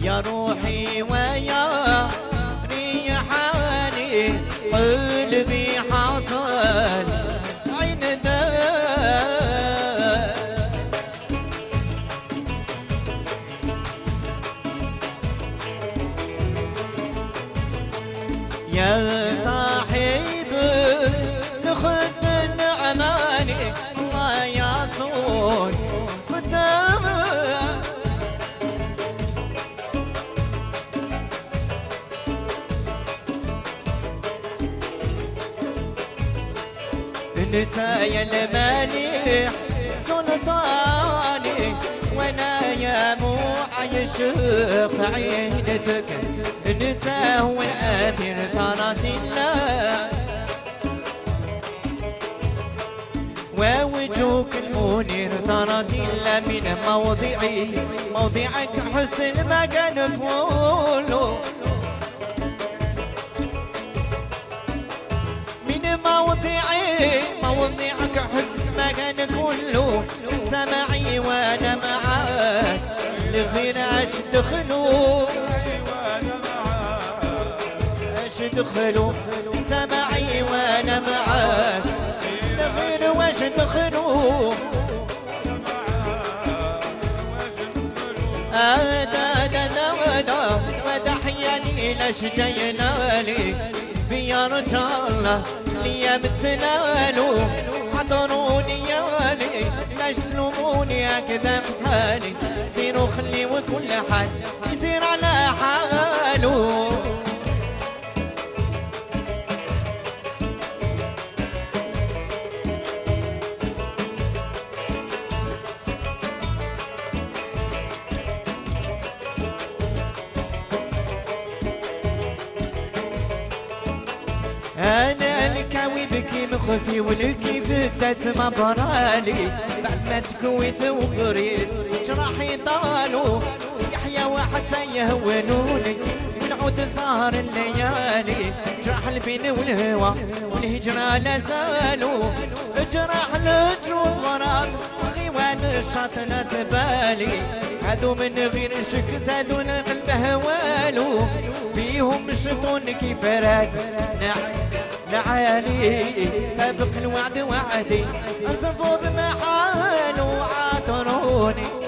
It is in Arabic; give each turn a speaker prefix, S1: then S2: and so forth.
S1: يا روحي ويا ريحاني قلبي حاصل عين يا صاحب الخد النعماني الله يصون قدامه انت يا المليح سلطاني وانا يا مو عايشق عينتك انت هو الامير طارت الله ووجهك المنير طارت الله من موضعك حسن ما كان كله موضعك حسن ما كان كله انت معي وانا معاك لغير اش دخلوا اش دخلوا انت معي وانا معاك لغير واش دخلوا ودحياني لاش جاينا لي يا رجال لي بتنالوا عطروني يا لي لاش تلوموني هكذا بحالي سيروا خليوا كل حال يسير على حاله أنا الكاوي بكي مخفي والكي بدت ما برالي بعد ما تكويت وقريت جراحي طالوا يحيى وحتى يهونوني ونعود صار الليالي جراح البين والهوى والهجرة لا زالوا جراح الهجر والغرام غيوان الشاطنة تبالي هادو من غير شك زادوا القلب هوالو فيهم الشيطان كيف راد لعالي سابق الوعد وعدي أصرفوا بمحال وعاطروني